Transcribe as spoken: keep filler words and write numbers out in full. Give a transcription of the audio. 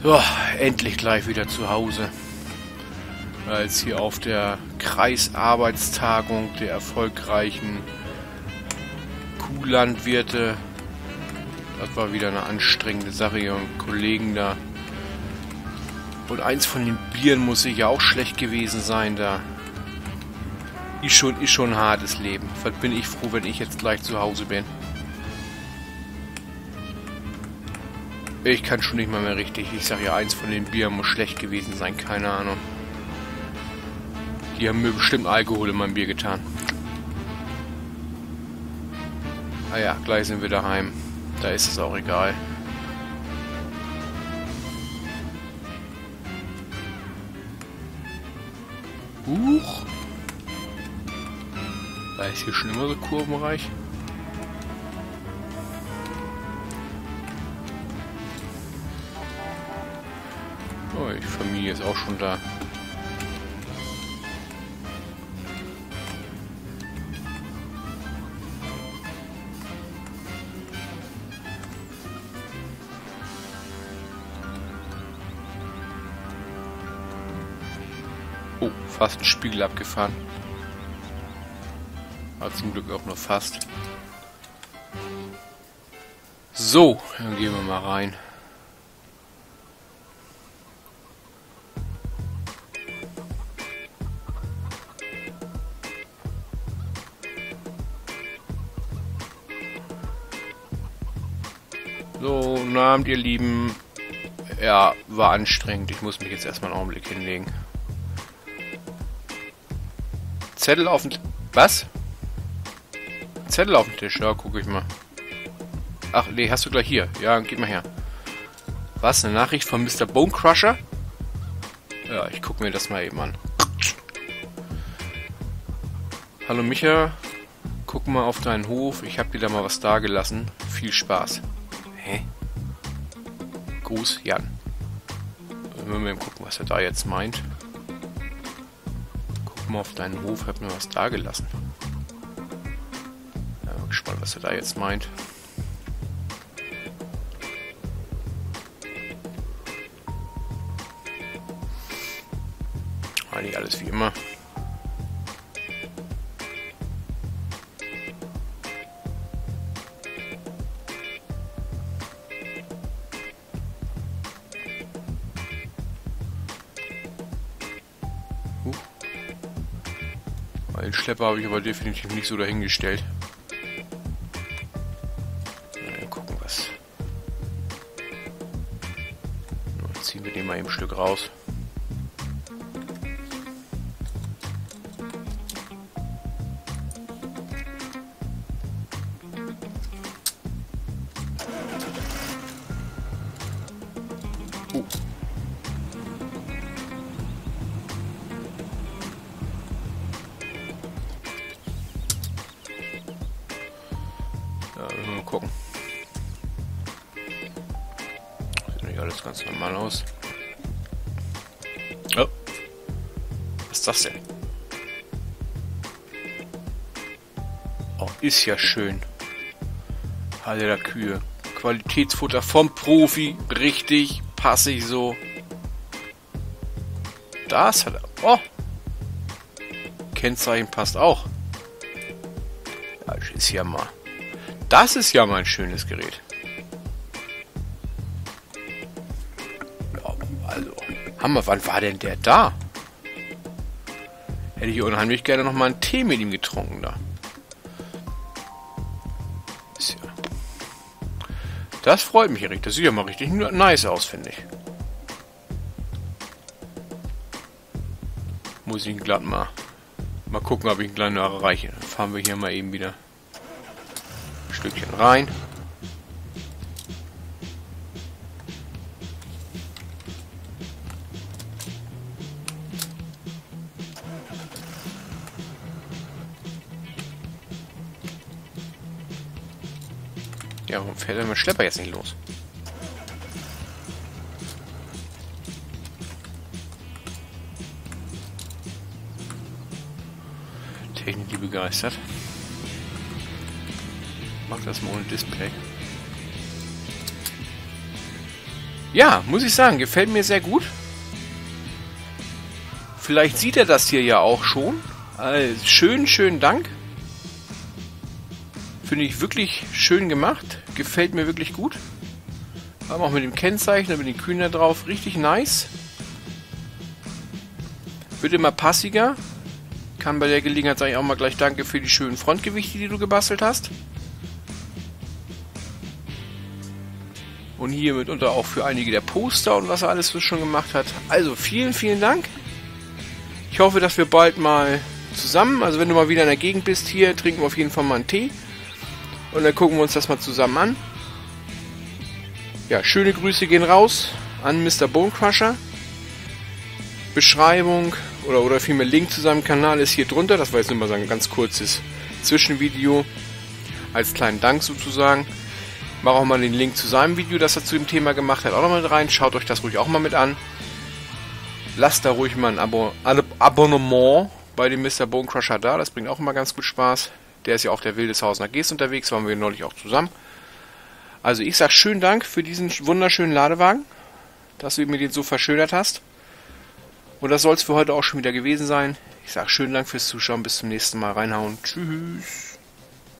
So, endlich gleich wieder zu Hause. Als hier auf der Kreisarbeitstagung der erfolgreichen Kuhlandwirte. Das war wieder eine anstrengende Sache hier und Kollegen da. Und eins von den Bieren muss sicher auch schlecht gewesen sein da. Ist schon, ist schon ein hartes Leben. Was bin ich froh, wenn ich jetzt gleich zu Hause bin. Ich kann schon nicht mal mehr richtig. Ich sag ja, eins von den Bieren muss schlecht gewesen sein. Keine Ahnung. Die haben mir bestimmt Alkohol in mein Bier getan. Ah ja, gleich sind wir daheim. Da ist es auch egal. Huch. War es hier schon immer so kurvenreich? Oh, die Familie ist auch schon da. Oh, fast ein Spiegel abgefahren. Aber zum Glück auch nur fast. So, dann gehen wir mal rein. So, guten Abend, ihr Lieben. Ja, war anstrengend. Ich muss mich jetzt erstmal einen Augenblick hinlegen. Zettel auf den... Was? Zettel auf den Tisch. Ja, gucke ich mal. Ach, nee, hast du gleich hier. Ja, gib mal her. Was? Eine Nachricht von Mister Bonecrusher? Ja, ich gucke mir das mal eben an. Hallo Micha. Guck mal auf deinen Hof. Ich habe dir da mal was dagelassen. Viel Spaß. Hä? Gruß, Jan. Wenn wir mal gucken, was er da jetzt meint. Guck mal auf deinen Hof, hab mir was da gelassen. Ja, bin gespannt, was er da jetzt meint. Eigentlich alles wie immer. Den Schlepper habe ich aber definitiv nicht so dahingestellt. Na, gucken was. Nun ziehen wir den mal eben ein Stück raus. Uh. Ja, mal gucken. Sieht nicht alles ganz normal aus. Oh. Was ist das denn? Oh, ist ja schön. Halle der Kühe. Qualitätsfutter vom Profi. Richtig, passig so. Das hat er. Oh. Kennzeichen passt auch. Ja, das ist ja mal. Das ist ja mal ein schönes Gerät. Ja, also, Hammer, wann war denn der da? Hätte ich unheimlich gerne noch mal einen Tee mit ihm getrunken da. Ist ja. Das freut mich, Erik. Das sieht ja mal richtig nice aus, finde ich. Muss ich ihn glatt mal, mal gucken, ob ich ihn gleich noch erreiche. Dann fahren wir hier mal eben wieder ein Stückchen rein. Ja, warum fährt der Schlepper jetzt nicht los? Technik, die begeistert. Mach das mal ohne Display. Ja, muss ich sagen, gefällt mir sehr gut. Vielleicht sieht er das hier ja auch schon. Also schön, schönen Dank. Finde ich wirklich schön gemacht. Gefällt mir wirklich gut. Haben auch mit dem Kennzeichen, mit den Kühen da drauf. Richtig nice. Wird immer passiger. Kann bei der Gelegenheit sage ich auch mal gleich danke für die schönen Frontgewichte, die du gebastelt hast. Und hier mitunter auch für einige der Poster und was er alles so schon gemacht hat. Also vielen, vielen Dank. Ich hoffe, dass wir bald mal zusammen, also wenn du mal wieder in der Gegend bist, hier trinken wir auf jeden Fall mal einen Tee. Und dann gucken wir uns das mal zusammen an. Ja, schöne Grüße gehen raus an Mister Bonecrusher. Beschreibung oder, oder vielmehr Link zu seinem Kanal ist hier drunter. Das war jetzt nur mal so ein ganz kurzes Zwischenvideo. Als kleinen Dank sozusagen. Mach auch mal den Link zu seinem Video, das er zu dem Thema gemacht hat, auch noch mit rein. Schaut euch das ruhig auch mal mit an. Lasst da ruhig mal ein Abo Abonnement bei dem Mister Bonecrusher da. Das bringt auch immer ganz gut Spaß. Der ist ja auf der Wildeshausener Geest unterwegs. Waren wir neulich auch zusammen. Also ich sag schönen Dank für diesen wunderschönen Ladewagen, dass du mir den so verschönert hast. Und das soll es für heute auch schon wieder gewesen sein. Ich sag schönen Dank fürs Zuschauen. Bis zum nächsten Mal. Reinhauen. Tschüss.